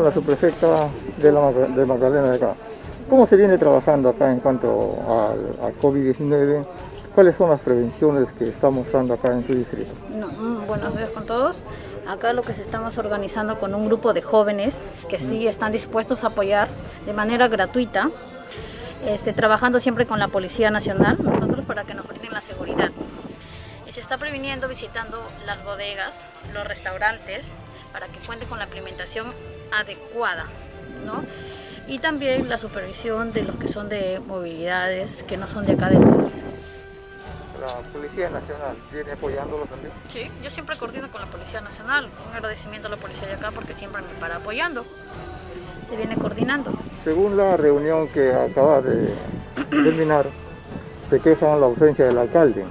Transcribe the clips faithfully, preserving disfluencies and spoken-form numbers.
con la subprefecta de, la, de Magdalena de acá. ¿Cómo se viene trabajando acá en cuanto a, a COVID diecinueve? ¿Cuáles son las prevenciones que está mostrando acá en su distrito? No, buenos días con todos. Acá lo que se estamos organizando con un grupo de jóvenes que sí están dispuestos a apoyar de manera gratuita, este, trabajando siempre con la Policía Nacional, nosotros para que nos brinden la seguridad. Y se está previniendo visitando las bodegas, los restaurantes, para que cuenten con la implementación adecuada, ¿no? Y también la supervisión de los que son de movilidades, que no son de acá del distrito. ¿La Policía Nacional viene apoyándolo también? Sí, yo siempre coordino con la Policía Nacional. Un agradecimiento a la Policía de acá porque siempre me para apoyando. Se viene coordinando. Según la reunión que acaba de terminar, se quejan la ausencia del alcalde.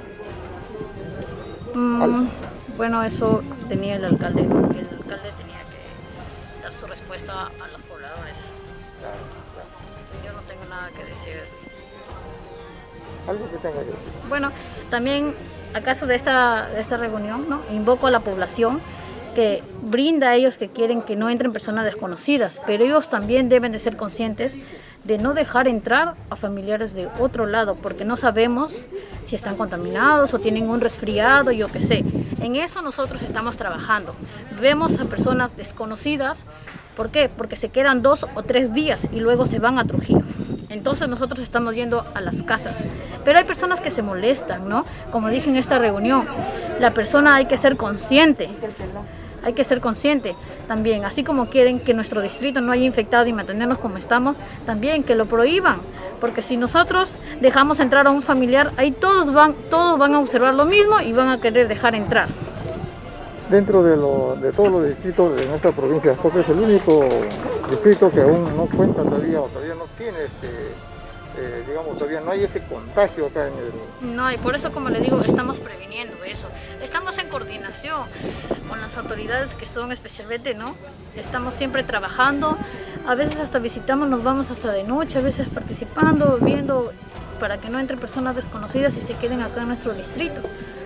Mm, bueno, eso tenía el alcalde, porque el alcalde tenía que dar su respuesta a los pobladores. Claro, claro. Yo no tengo nada que decir. ¿Algo que tenga que decir? Bueno, también acaso de esta, de esta reunión, ¿no? Invoco a la población que brinda a ellos que quieren que no entren personas desconocidas, pero ellos también deben de ser conscientes de no dejar entrar a familiares de otro lado, porque no sabemos si están contaminados o tienen un resfriado, yo qué sé. En eso nosotros estamos trabajando. Vemos a personas desconocidas. ¿Por qué? Porque se quedan dos o tres días y luego se van a Trujillo. Entonces nosotros estamos yendo a las casas. Pero hay personas que se molestan, ¿no? Como dije en esta reunión, la persona hay que ser consciente. Hay que ser consciente también, así como quieren que nuestro distrito no haya infectado y mantenernos como estamos, también que lo prohíban, porque si nosotros dejamos entrar a un familiar, ahí todos van, todos van a observar lo mismo y van a querer dejar entrar. Dentro de, lo, de todos los distritos de nuestra provincia, Ascope es el único distrito que aún no cuenta todavía, o todavía no tiene, este, eh, digamos, todavía no hay ese contagio acá en el... No, y por eso, como le digo, estamos previniendo eso. Estamos en coordinación con las autoridades que son especialmente, ¿no? Estamos siempre trabajando, a veces hasta visitamos, nos vamos hasta de noche, a veces participando, viendo, para que no entren personas desconocidas y se queden acá en nuestro distrito.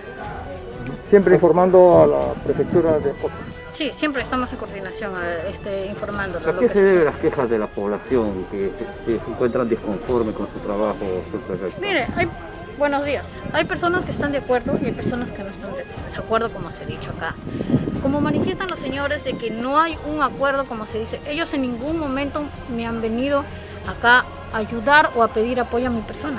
Siempre informando a la prefectura de Ascope. Sí, siempre estamos en coordinación, este, informando. ¿A qué se deben las quejas de la población que se, se encuentran disconformes con su trabajo? Su Mire, hay, buenos días. Hay personas que están de acuerdo y hay personas que no están de desacuerdo, como se ha dicho acá. Como manifiestan los señores de que no hay un acuerdo, como se dice, ellos en ningún momento me han venido acá a ayudar o a pedir apoyo a mi persona.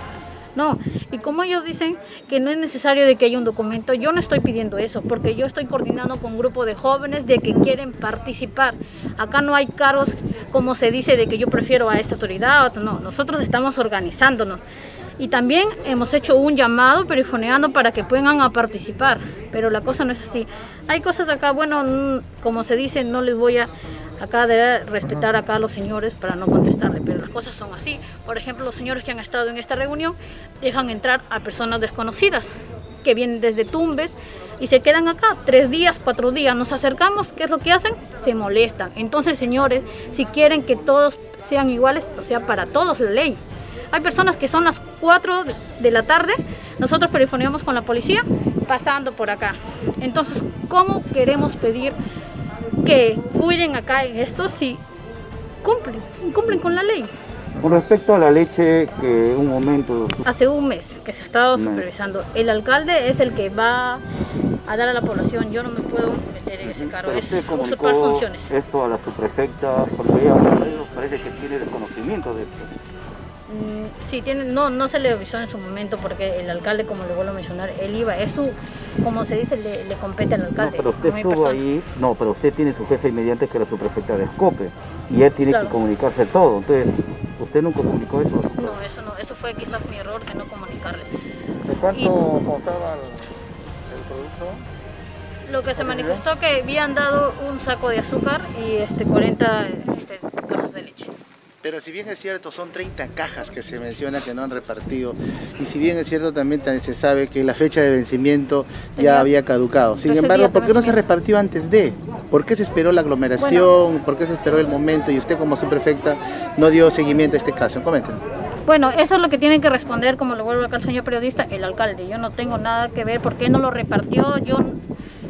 No, y como ellos dicen que no es necesario de que haya un documento, yo no estoy pidiendo eso, porque yo estoy coordinando con un grupo de jóvenes de que quieren participar. Acá no hay cargos, como se dice, de que yo prefiero a esta autoridad, no, nosotros estamos organizándonos. Y también hemos hecho un llamado perifoneando para que puedan a participar, pero la cosa no es así. Hay cosas acá, bueno, como se dice, no les voy a acá de respetar acá a los señores para no contestarle, pero las cosas son así. Por ejemplo, los señores que han estado en esta reunión dejan entrar a personas desconocidas que vienen desde Tumbes y se quedan acá tres días, cuatro días. Nos acercamos, ¿qué es lo que hacen? Se molestan. Entonces, señores, si quieren que todos sean iguales, o sea, para todos la ley. Hay personas que son las cuatro de la tarde, nosotros perifoneamos con la policía pasando por acá. Entonces, ¿cómo queremos pedir que cuiden acá en esto si cumplen, cumplen con la ley? Con respecto a la leche, que un momento... Hace un mes que se ha estado supervisando. El alcalde es el que va a dar a la población. Yo no me puedo meter en ese cargo. Es usurpar funciones. Esto a la subprefecta, porque ella parece que tiene desconocimiento de esto. Sí, tiene, no, no se le avisó en su momento porque el alcalde, como le vuelvo a mencionar, él iba, es su, como se dice, le, le compete al alcalde. No, pero usted estuvo ahí, no, pero usted tiene su jefe inmediato que era su prefecta de Ascope y él tiene claro. que comunicarse todo, entonces, ¿usted nunca comunicó eso? No, eso no, eso fue quizás mi error de no comunicarle. ¿De cuánto y, costaba el, el producto? Lo que se manifestó que habían dado un saco de azúcar y este cuarenta este, cajas de leche. Pero si bien es cierto, son treinta cajas que se menciona que no han repartido, y si bien es cierto, también se sabe que la fecha de vencimiento ya había caducado. Sin embargo, ¿por qué no se repartió antes de? ¿Por qué se esperó la aglomeración? Bueno, ¿por qué se esperó el momento? Y usted como subprefecta no dio seguimiento a este caso. Coméntenos. Bueno, eso es lo que tiene que responder, como le vuelvo acá al señor periodista, el alcalde. Yo no tengo nada que ver, ¿por qué no lo repartió? Yo...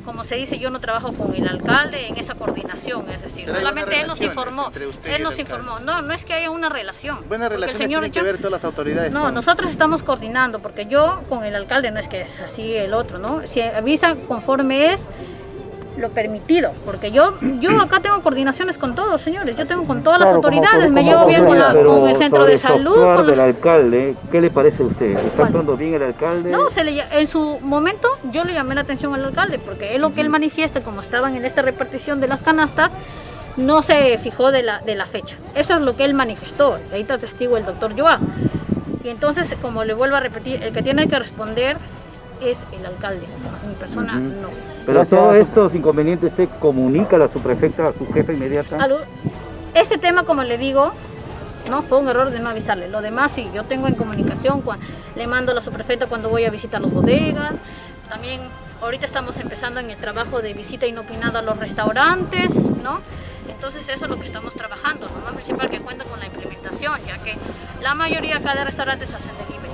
como se dice, yo no trabajo con el alcalde en esa coordinación, es decir, Pero solamente él nos informó, entre usted y él el nos alcalde. informó, no, no es que haya una relación. Buenas relaciones señor, tienen que yo, ver todas las autoridades. No, con... nosotros estamos coordinando, porque yo con el alcalde no es que es así el otro, ¿no? Si avisa conforme es lo permitido, porque yo yo acá tengo coordinaciones con todos, señores, yo tengo con todas las Claro, como autoridades, todo- me como llevo bien con, la- Pero con el centro sobre de el salud. actuar Con del la- alcalde, ¿qué le parece a usted? ¿Está ¿Cuál? actuando bien el alcalde? No, se le, ll- en su momento yo le llamé la atención al alcalde, porque es lo que él manifiesta, como estaban en esta repartición de las canastas, no se fijó de la, de la fecha. Eso es lo que él manifestó, ahí está testigo el doctor Joa. Y entonces, como le vuelvo a repetir, el que tiene que responder es el alcalde, mi persona Ujú. no. Pero Gracias. todos estos inconvenientes usted comunica a la subprefecta, a su jefe inmediata. Algo- Ese tema, como le digo, no fue un error de no avisarle. Lo demás sí, yo tengo en comunicación, cua- le mando a la subprefecta cuando voy a visitar las bodegas. También ahorita estamos empezando en el trabajo de visita inopinada a los restaurantes, ¿no? Entonces eso es lo que estamos trabajando. Lo más principal que cuenta con la implementación, ya que la mayoría acá de restaurantes hacen delivery.